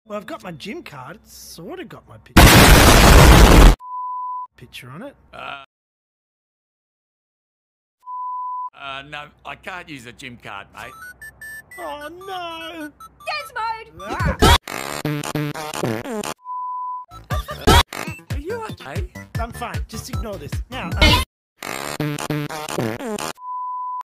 Well, I've got my gym card. It's sort of got my picture on it. No, I can't use a gym card, mate. Oh, no! Are you okay? I'm fine. Just ignore this. Now,